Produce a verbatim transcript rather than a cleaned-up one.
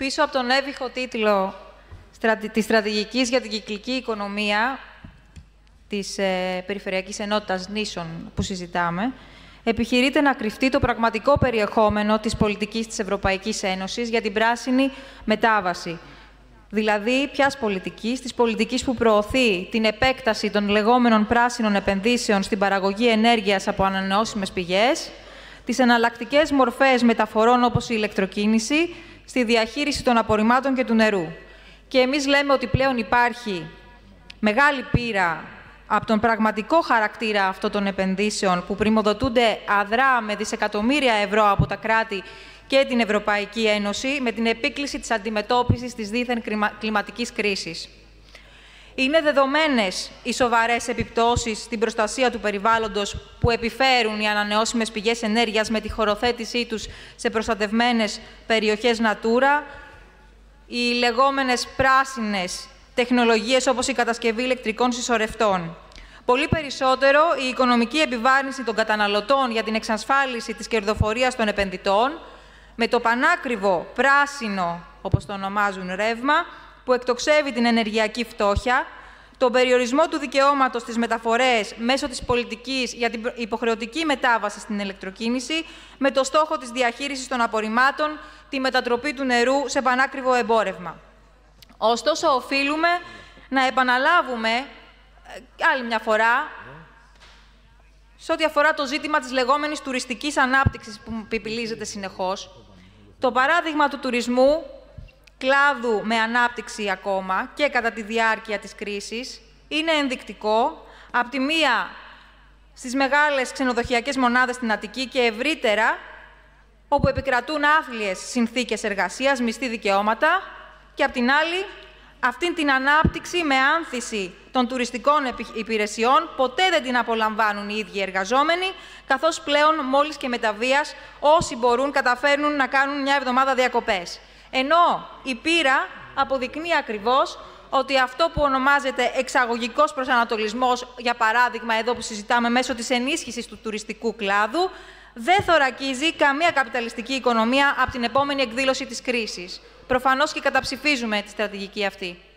Πίσω από τον έβυχο τίτλο της Στρατηγικής για την Κυκλική Οικονομία της ε, Περιφερειακής Ενότητας Νήσων που συζητάμε, επιχειρείται να κρυφτεί το πραγματικό περιεχόμενο της πολιτικής της Ευρωπαϊκής Ένωσης για την πράσινη μετάβαση. Δηλαδή, ποιας πολιτικής, της πολιτικής που προωθεί την επέκταση των λεγόμενων πράσινων επενδύσεων στην παραγωγή ενέργειας από ανανεώσιμες πηγές, τις εναλλακτικές μορφές μεταφορών όπως η ηλεκτροκίνηση, στη διαχείριση των απορριμμάτων και του νερού. Και εμείς λέμε ότι πλέον υπάρχει μεγάλη πείρα από τον πραγματικό χαρακτήρα αυτών των επενδύσεων που πριμοδοτούνται αδρά με δισεκατομμύρια ευρώ από τα κράτη και την Ευρωπαϊκή Ένωση με την επίκληση της αντιμετώπισης της δίθεν κλιματικής κρίσης. Είναι δεδομένες οι σοβαρές επιπτώσεις στην προστασία του περιβάλλοντος που επιφέρουν οι ανανεώσιμες πηγές ενέργειας με τη χωροθέτησή τους σε προστατευμένες περιοχές Natura, οι λεγόμενες πράσινες τεχνολογίες όπως η κατασκευή ηλεκτρικών συσσωρευτών. Πολύ περισσότερο η οικονομική επιβάρυνση των καταναλωτών για την εξασφάλιση της κερδοφορίας των επενδυτών, με το πανάκριβο πράσινο, όπως το ονομάζουν, ρεύμα, που εκτοξεύει την ενεργειακή φτώχεια, τον περιορισμό του δικαιώματος στις μεταφορές μέσω της πολιτικής για την υποχρεωτική μετάβαση στην ηλεκτροκίνηση, με το στόχο της διαχείρισης των απορριμμάτων, τη μετατροπή του νερού σε πανάκριβο εμπόρευμα. Ωστόσο, οφείλουμε να επαναλάβουμε άλλη μια φορά σε ό,τι αφορά το ζήτημα της λεγόμενης τουριστικής ανάπτυξης που πιπιλίζεται συνεχώς. Το παράδειγμα του τουρισμού, κλάδου με ανάπτυξη ακόμα και κατά τη διάρκεια της κρίσης, είναι ενδεικτικό, από τη μία στις μεγάλες ξενοδοχειακές μονάδες στην Αττική και ευρύτερα, όπου επικρατούν άθλιες συνθήκες εργασίας, μισθή δικαιώματα, και από την άλλη αυτήν την ανάπτυξη με άνθηση των τουριστικών υπηρεσιών ποτέ δεν την απολαμβάνουν οι ίδιοι εργαζόμενοι, καθώς πλέον μόλις και μεταβίας όσοι μπορούν καταφέρνουν να κάνουν μια εβδομάδα διακοπές. Ενώ η πείρα αποδεικνύει ακριβώς ότι αυτό που ονομάζεται εξαγωγικός προσανατολισμός, για παράδειγμα εδώ που συζητάμε μέσω της ενίσχυσης του τουριστικού κλάδου, δεν θωρακίζει καμία καπιταλιστική οικονομία από την επόμενη εκδήλωση της κρίσης. Προφανώς και καταψηφίζουμε τη στρατηγική αυτή.